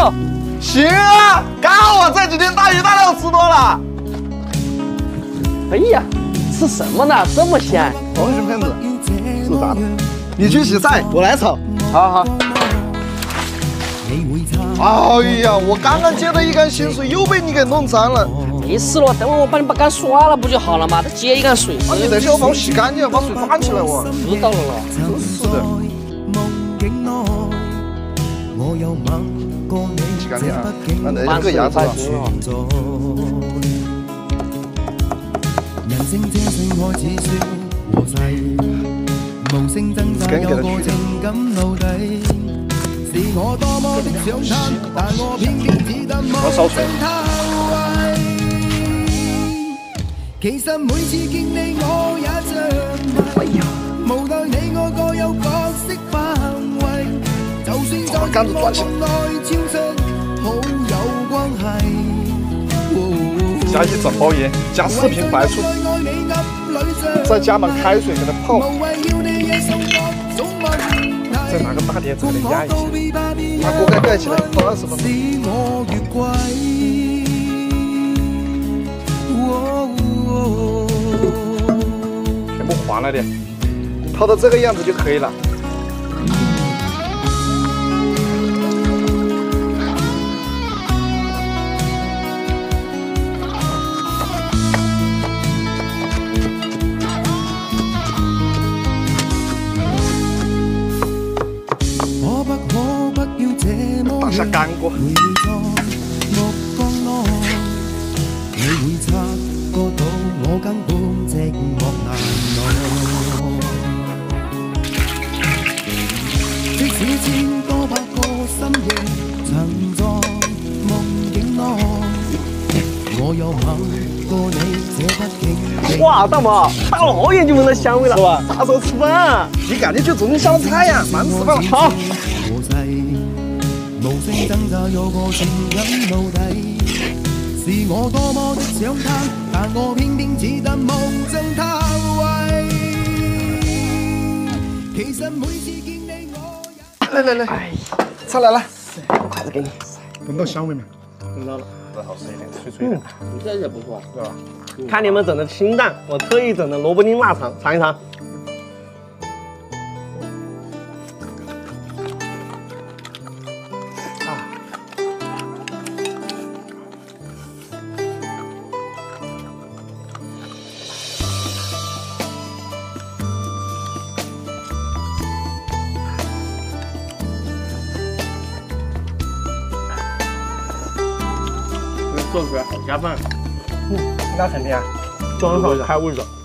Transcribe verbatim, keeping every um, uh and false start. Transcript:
走。行啊，刚好我这几天大鱼大肉吃多了。 哎呀，吃什么呢？这么咸？ 王熊骗子，是咋的？你去洗菜，我来炒。 好好。 哎呀，我刚刚接的一缸薪水又被你给弄脏了。 没事了，等会我帮你把缸刷了不就好了吗？再接一缸水。 啊，你等下我把我洗干净，把水端起来我。 知道了了。 真是的。洗干净啊，那那个牙子啊。跟给他去。我烧水。其實每次見你我也像迷，無奈你我各有角色範圍，就算在節目內超出好有關係。加一整包鹽，加四瓶白醋，再加滿開水給它泡。再拿個大碟子給它壓一下，把鍋蓋蓋起來，泡二十分鐘。全部黃了點，泡到這個樣子就可以了。打下乾鍋。哇，大毛，大老远就闻到香味了，是吧？啥时候吃饭？你赶紧去煮点香菜呀，忙死饭了。好。来来来，哎，菜来了，筷子给你。闻到香味没？闻到了，这好吃一点，脆脆的。嗯，这也不错，是吧？看你们整的清淡，我特意整的萝卜丁腊肠，尝一尝。做出来好下饭，嗯，那肯定啊，装上开胃的。